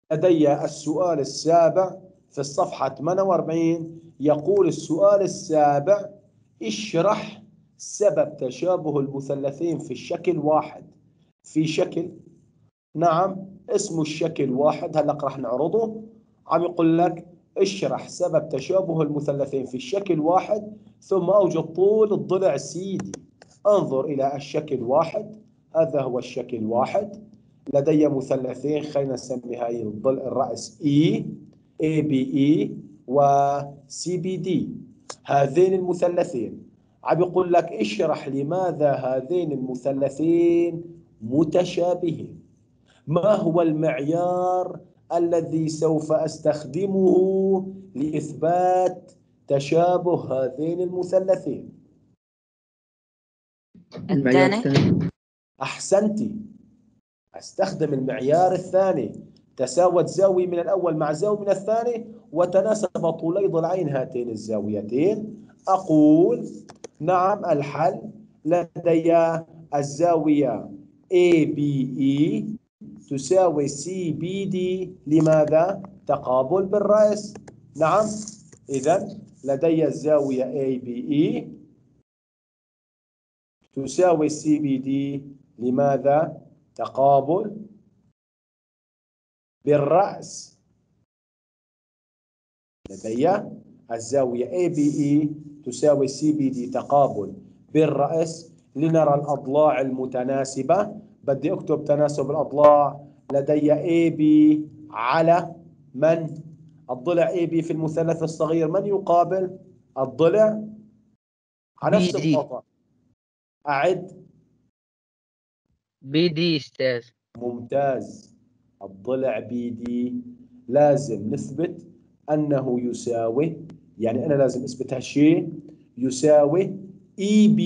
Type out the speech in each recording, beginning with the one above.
لدي السؤال السابع في الصفحة 48. يقول السؤال السابع: اشرح سبب تشابه المثلثين في الشكل واحد. في شكل، نعم، اسمه الشكل واحد، هلا راح نعرضه. عم يقول لك اشرح سبب تشابه المثلثين في الشكل واحد ثم اوجد طول الضلع سيدي. انظر الى الشكل واحد، هذا هو الشكل واحد. لدي مثلثين، خلينا نسمي هاي الضلع الرأس اي بي اي وسي بي دي. هذين المثلثين عم يقول لك اشرح لماذا هذين المثلثين متشابهين. ما هو المعيار الذي سوف أستخدمه لإثبات تشابه هذين المثلثين؟ المعيار الثاني. الثاني. أحسنتي، أستخدم المعيار الثاني. تساوت زاوية من الأول مع زاوية من الثاني وتناسب طولي ضلعين هاتين الزاويتين. أقول نعم الحل. لدي الزاوية ABE تساوي CBD. لماذا؟ تقابل بالرأس. نعم، إذا لدي الزاوية ABE تساوي CBD. لماذا؟ تقابل بالرأس. لدي الزاوية ABE تساوي CBD تقابل بالرأس. لنرى الأضلاع المتناسبة. بدي أكتب تناسب الأضلاع. لدي AB على من؟ الضلع AB في المثلث الصغير من يقابل؟ الضلع على بي نفس دي. الخطأ. أعد. بي دي استاذ. ممتاز. الضلع BD لازم نثبت أنه يساوي، يعني أنا لازم أثبت هالشيء، يساوي EB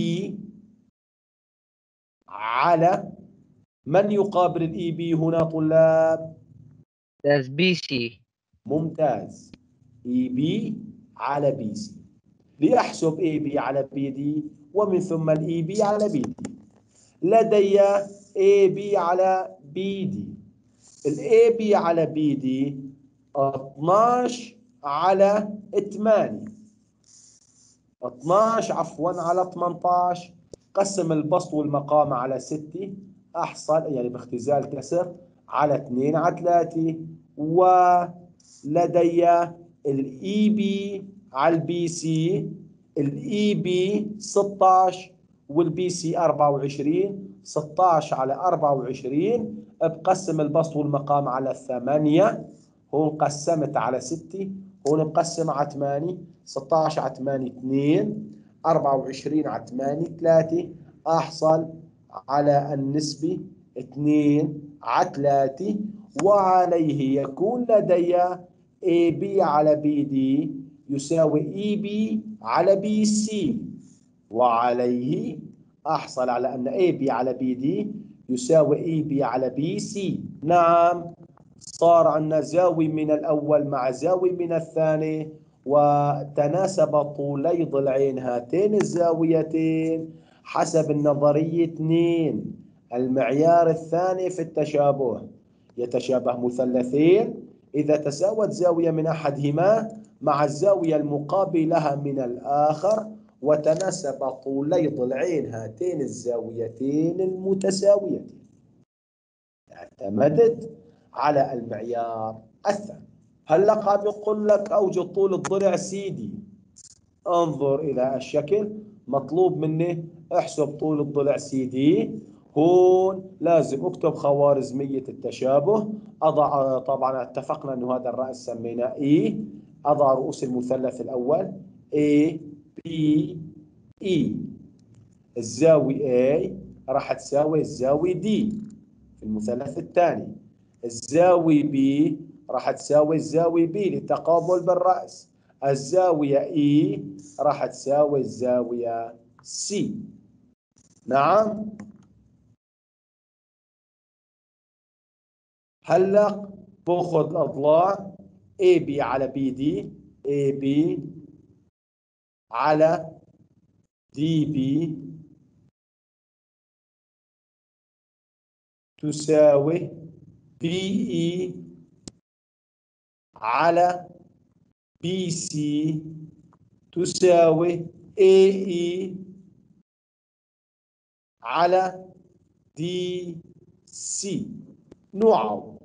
على من يقابل الEB هنا طلاب؟ استاذ بي سي. ممتاز. EB على BC. لأحسب AB على BD ومن ثم الEB على BD. لدي AB على BD. الAB على BD 12 على 8. 12 عفوا على 18. قسم البسط والمقام على 6 أحصل، يعني باختزال كسر، على 2 على 3. ولدي الإي بي على البي سي. الإي بي 16 والبي سي 24. 16 على 24 بقسم البسط والمقام على 8. هون قسمت على 6، هون مقسم على 8. 16 على 8 2، 24 على 8 3. أحصل على النسبة 2 على 3. وعليه يكون لدي AB على BD يساوي EB على BC. وعليه أحصل على أن AB على BD يساوي EB على BC. نعم، صار عندنا زاوية من الأول مع زاوية من الثاني، وتناسب طولي ضلعين هاتين الزاويتين حسب النظرية 2. المعيار الثاني في التشابه: يتشابه مثلثين إذا تساوت زاوية من أحدهما مع الزاوية المقابلة من الآخر وتناسب طولي ضلعين هاتين الزاويتين المتساويتين. اعتمدت على المعيار الثاني. هلا قام يقول لك اوجد طول الضلع سيدي. انظر الى الشكل، مطلوب مني احسب طول الضلع سيدي. هون لازم اكتب خوارزمية التشابه. اضع، طبعا اتفقنا انه هذا الرأس سميناه اي. اضع رؤوس المثلث الاول A B E. الزاوية A راح تساوي الزاوية D في المثلث الثاني. الزاوية B راح تساوي الزاوية B للتقابل بالرأس. الزاوية E راح تساوي الزاوية C. نعم، هلا باخذ الأضلاع AB على BD. AB على DB تساوي BE على بي سي تساوي AE على دي سي. نعوض.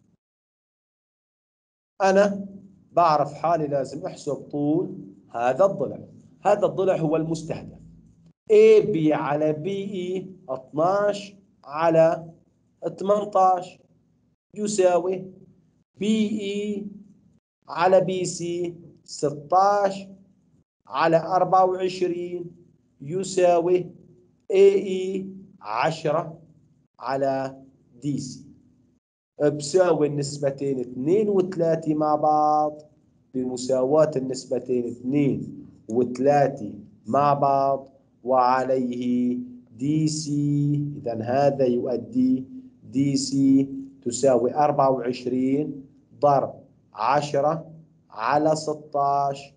أنا بعرف حالي لازم أحسب طول هذا الضلع. هذا الضلع هو المستهدف. AB على BE 12 على 18 يساوي BE على BC 16 على 24 يساوي AE 10 على DC. بساوي النسبتين 2 و3 مع بعض بمساواة النسبتين 2 و3 مع بعض وعليه DC. إذا هذا يؤدي DC تساوي 24 ضرب 10 على 16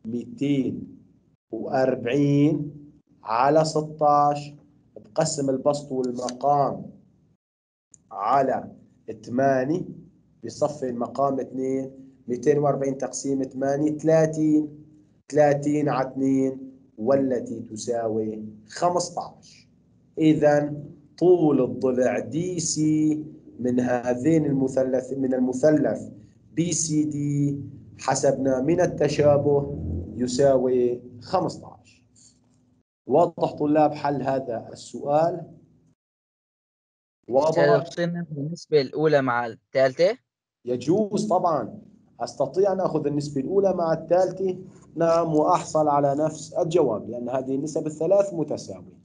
240 على 16 بقسم البسط والمقام على 8 بصفي المقام 2 240 تقسيم 8 30 30 على 2 والتي تساوي 15. إذا طول الضلع دي سي من هذين من المثلث بي سي دي حسبنا من التشابه يساوي 15. واضح طلاب حل هذا السؤال؟ أستاذ واضح؟ وصلنا بالنسبة الأولى مع الثالثة. يجوز طبعا. أستطيع أن أخذ النسبة الأولى مع الثالثة، نعم، وأحصل على نفس الجواب لأن هذه النسب الثلاث متساوية.